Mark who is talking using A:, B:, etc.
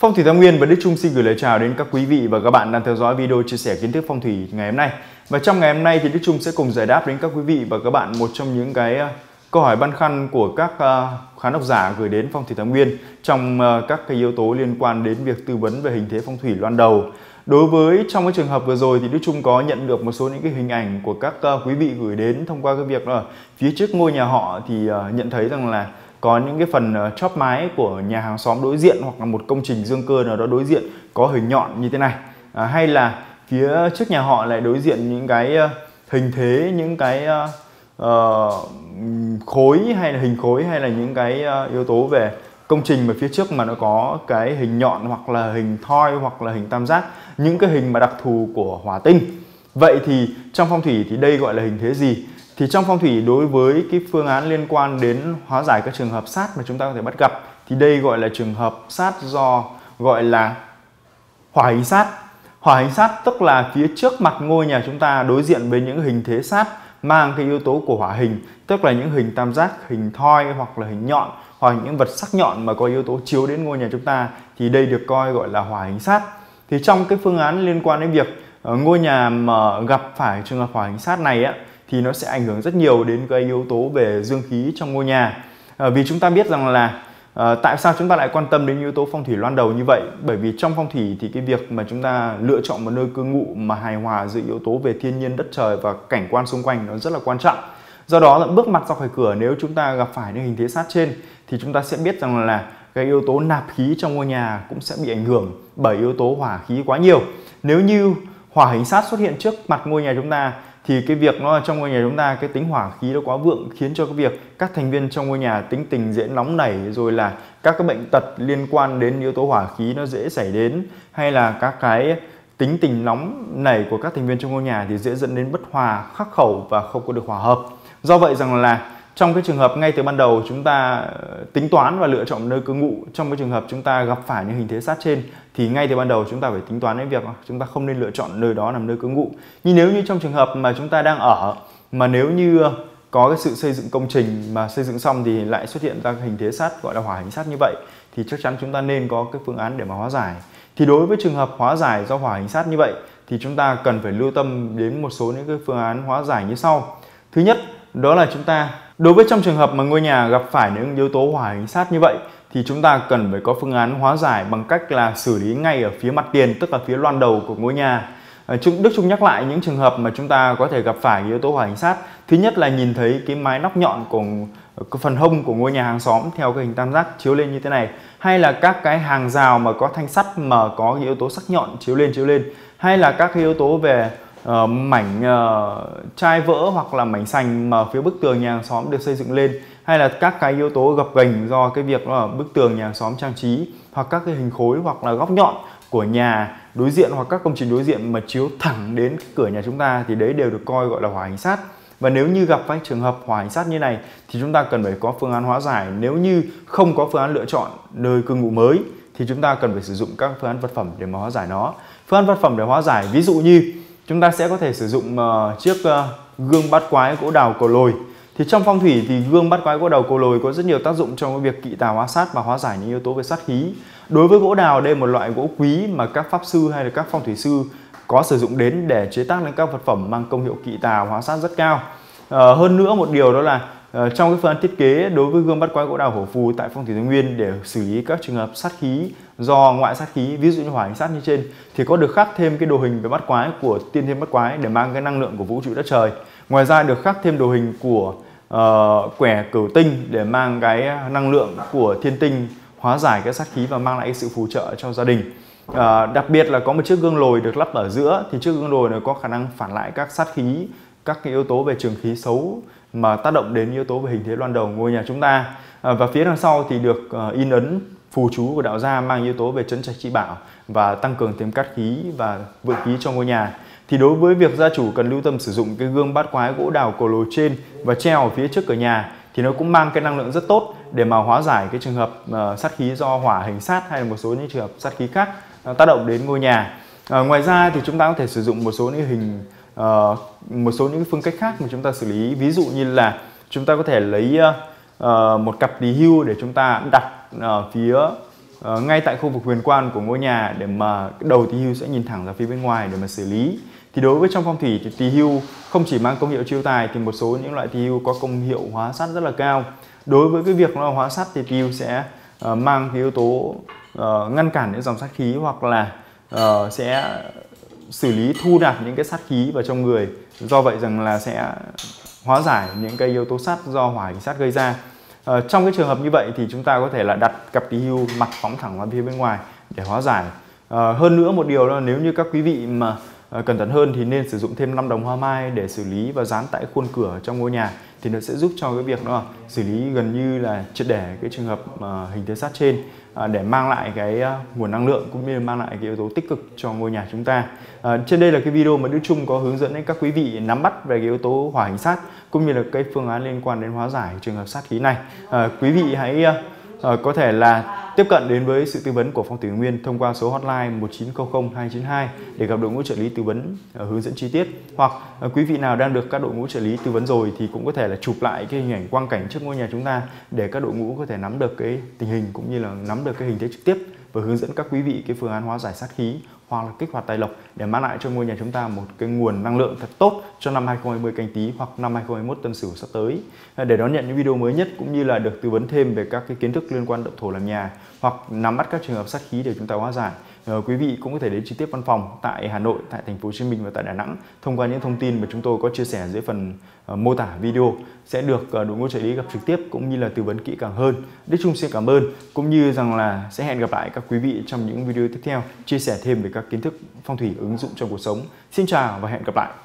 A: Phong thủy Tam Nguyên và Đức Trung xin gửi lời chào đến các quý vị và các bạn đang theo dõi video chia sẻ kiến thức phong thủy ngày hôm nay. Và trong ngày hôm nay thì Đức Trung sẽ cùng giải đáp đến các quý vị và các bạn một trong những cái câu hỏi băn khoăn của các khán độc giả gửi đến Phong thủy Tam Nguyên trong các cái yếu tố liên quan đến việc tư vấn về hình thế phong thủy loan đầu. Đối với trong cái trường hợp vừa rồi thì Đức Trung có nhận được một số những cái hình ảnh của các quý vị gửi đến thông qua cái việc là phía trước ngôi nhà họ thì nhận thấy rằng là có những cái phần chóp mái của nhà hàng xóm đối diện hoặc là một công trình dương cơ nào đó đối diện có hình nhọn như thế này, hay là phía trước nhà họ lại đối diện những cái hình thế, những cái khối hay là hình khối hay là những cái yếu tố về công trình mà phía trước mà nó có cái hình nhọn hoặc là hình thoi hoặc là hình tam giác, những cái hình mà đặc thù của hỏa tinh. Vậy thì trong phong thủy thì đây gọi là hình thế gì? Thì trong phong thủy đối với cái phương án liên quan đến hóa giải các trường hợp sát mà chúng ta có thể bắt gặp thì đây gọi là trường hợp sát do gọi là hỏa hình sát. Hỏa hình sát tức là phía trước mặt ngôi nhà chúng ta đối diện với những hình thế sát mang cái yếu tố của hỏa hình, tức là những hình tam giác, hình thoi hoặc là hình nhọn hoặc những vật sắc nhọn mà có yếu tố chiếu đến ngôi nhà chúng ta thì đây được coi gọi là hỏa hình sát. Thì trong cái phương án liên quan đến việc ngôi nhà mà gặp phải trường hợp hỏa hình sát này á, thì nó sẽ ảnh hưởng rất nhiều đến cái yếu tố về dương khí trong ngôi nhà. Vì chúng ta biết rằng là tại sao chúng ta lại quan tâm đến yếu tố phong thủy loan đầu như vậy? Bởi vì trong phong thủy thì cái việc mà chúng ta lựa chọn một nơi cư ngụ mà hài hòa giữa yếu tố về thiên nhiên, đất trời và cảnh quan xung quanh nó rất là quan trọng. Do đó là bước mặt ra khỏi cửa, nếu chúng ta gặp phải những hình thế sát trên thì chúng ta sẽ biết rằng là cái yếu tố nạp khí trong ngôi nhà cũng sẽ bị ảnh hưởng bởi yếu tố hỏa khí quá nhiều. Nếu như hỏa hình sát xuất hiện trước mặt ngôi nhà chúng ta thì cái việc nó trong ngôi nhà chúng ta cái tính hỏa khí nó quá vượng khiến cho cái việc các thành viên trong ngôi nhà tính tình dễ nóng nảy, rồi là các cái bệnh tật liên quan đến yếu tố hỏa khí nó dễ xảy đến, hay là các cái tính tình nóng nảy của các thành viên trong ngôi nhà thì dễ dẫn đến bất hòa, khắc khẩu và không có được hòa hợp. Do vậy rằng là trong cái trường hợp ngay từ ban đầu chúng ta tính toán và lựa chọn nơi cư ngụ, trong cái trường hợp chúng ta gặp phải những hình thế sát trên thì ngay từ ban đầu chúng ta phải tính toán đến việc chúng ta không nên lựa chọn nơi đó làm nơi cư ngụ. Nhưng nếu như trong trường hợp mà chúng ta đang ở mà nếu như có cái sự xây dựng công trình mà xây dựng xong thì lại xuất hiện ra hình thế sát gọi là hỏa hình sát như vậy thì chắc chắn chúng ta nên có cái phương án để mà hóa giải. Thì đối với trường hợp hóa giải do hỏa hình sát như vậy thì chúng ta cần phải lưu tâm đến một số những cái phương án hóa giải như sau. Thứ nhất, đó là chúng ta đối với trong trường hợp mà ngôi nhà gặp phải những yếu tố hỏa hình sát như vậy thì chúng ta cần phải có phương án hóa giải bằng cách là xử lý ngay ở phía mặt tiền, tức là phía loan đầu của ngôi nhà. Đức Trung nhắc lại những trường hợp mà chúng ta có thể gặp phải yếu tố hỏa hình sát. Thứ nhất là nhìn thấy cái mái nóc nhọn của phần hông của ngôi nhà hàng xóm theo cái hình tam giác chiếu lên như thế này, hay là các cái hàng rào mà có thanh sắt mà có cái yếu tố sắc nhọn chiếu lên, hay là các cái yếu tố về mảnh chai vỡ hoặc là mảnh sành mà phía bức tường nhà hàng xóm được xây dựng lên, hay là các cái yếu tố gập ghềnh do cái việc đó là bức tường nhà hàng xóm trang trí, hoặc các cái hình khối hoặc là góc nhọn của nhà đối diện hoặc các công trình đối diện mà chiếu thẳng đến cửa nhà chúng ta thì đấy đều được coi gọi là hỏa hình sát. Và nếu như gặp phải trường hợp hỏa hình sát như này thì chúng ta cần phải có phương án hóa giải. Nếu như không có phương án lựa chọn nơi cư ngụ mới thì chúng ta cần phải sử dụng các phương án vật phẩm để mà hóa giải nó. Phương án vật phẩm để hóa giải ví dụ như chúng ta sẽ có thể sử dụng chiếc gương bát quái gỗ đào cầu lồi. Thì trong phong thủy thì gương bát quái gỗ đào cầu lồi có rất nhiều tác dụng trong cái việc kỵ tà hóa sát và hóa giải những yếu tố về sát khí. Đối với gỗ đào, đây là một loại gỗ quý mà các pháp sư hay là các phong thủy sư có sử dụng đến để chế tác lên các vật phẩm mang công hiệu kỵ tà hóa sát rất cao. Hơn nữa một điều đó là trong cái phương án thiết kế đối với gương bát quái gỗ đào hổ phù tại phong thủy Thái Nguyên để xử lý các trường hợp sát khí do ngoại sát khí, ví dụ như hỏa hình sát như trên, thì có được khắc thêm cái đồ hình về bát quái của tiên thiên bát quái để mang cái năng lượng của vũ trụ đất trời. Ngoài ra được khắc thêm đồ hình của quẻ cửu tinh để mang cái năng lượng của thiên tinh hóa giải cái sát khí và mang lại cái sự phù trợ cho gia đình. Đặc biệt là có một chiếc gương lồi được lắp ở giữa thì chiếc gương lồi này có khả năng phản lại các sát khí, các cái yếu tố về trường khí xấu mà tác động đến yếu tố về hình thế loan đầu ngôi nhà chúng ta. Và phía đằng sau thì được in ấn phù chú của đạo gia mang yếu tố về trấn trạch trị bảo và tăng cường thêm cát khí và vượng khí cho ngôi nhà. Thì đối với việc gia chủ cần lưu tâm sử dụng cái gương bát quái gỗ đào cầu lồi trên và treo ở phía trước cửa nhà thì nó cũng mang cái năng lượng rất tốt để mà hóa giải cái trường hợp sát khí do hỏa hình sát hay là một số những trường hợp sát khí khác tác động đến ngôi nhà. Ngoài ra thì chúng ta có thể sử dụng một số những phương cách khác mà chúng ta xử lý, ví dụ như là chúng ta có thể lấy một cặp tỳ hưu để chúng ta đặt phía ngay tại khu vực huyền quan của ngôi nhà để mà đầu tỳ hưu sẽ nhìn thẳng ra phía bên ngoài để mà xử lý. Thì đối với trong phong thủy thì tỳ hưu không chỉ mang công hiệu chiêu tài thì một số những loại tỳ hưu có công hiệu hóa sát rất là cao. Đối với cái việc nó hóa sát thì tỳ hưu sẽ mang cái yếu tố ngăn cản những dòng sát khí, hoặc là sẽ xử lý thu nạp những cái sát khí vào trong người. Do vậy rằng là sẽ hóa giải những cái yếu tố sát do hỏa hình sát gây ra. Trong cái trường hợp như vậy thì chúng ta có thể là đặt cặp tỳ hưu mặt phóng thẳng ra phía bên ngoài để hóa giải. Hơn nữa một điều là nếu như các quý vị mà cẩn thận hơn thì nên sử dụng thêm 5 đồng hoa mai để xử lý và dán tại khuôn cửa trong ngôi nhà, thì nó sẽ giúp cho cái việc đó xử lý gần như là triệt để cái trường hợp hình thế sát trên, để mang lại cái nguồn năng lượng cũng như mang lại cái yếu tố tích cực cho ngôi nhà chúng ta. Trên đây là cái video mà Đức Trung có hướng dẫn đến các quý vị nắm bắt về cái yếu tố hỏa hình sát cũng như là cái phương án liên quan đến hóa giải trường hợp sát khí này. Quý vị hãy có thể là tiếp cận đến với sự tư vấn của Phong thủy Nguyên thông qua số hotline 1900 292 để gặp đội ngũ trợ lý tư vấn hướng dẫn chi tiết. Hoặc quý vị nào đang được các đội ngũ trợ lý tư vấn rồi thì cũng có thể là chụp lại cái hình ảnh quang cảnh trước ngôi nhà chúng ta để các đội ngũ có thể nắm được cái tình hình cũng như là nắm được cái hình thế trực tiếp và hướng dẫn các quý vị cái phương án hóa giải sát khí hoặc là kích hoạt tài lộc để mang lại cho ngôi nhà chúng ta một cái nguồn năng lượng thật tốt cho năm 2020 Canh Tý hoặc năm 2021 Tân Sửu sắp tới. Để đón nhận những video mới nhất cũng như là được tư vấn thêm về các cái kiến thức liên quan động thổ làm nhà hoặc nắm bắt các trường hợp sát khí để chúng ta hóa giải, quý vị cũng có thể đến trực tiếp văn phòng tại Hà Nội, tại thành phố Hồ Chí Minh và tại Đà Nẵng thông qua những thông tin mà chúng tôi có chia sẻ dưới phần mô tả video, sẽ được đội ngũ trợ lý gặp trực tiếp cũng như là tư vấn kỹ càng hơn. Đức Trung xin cảm ơn, cũng như rằng là sẽ hẹn gặp lại các quý vị trong những video tiếp theo chia sẻ thêm về các kiến thức phong thủy ứng dụng trong cuộc sống. Xin chào và hẹn gặp lại.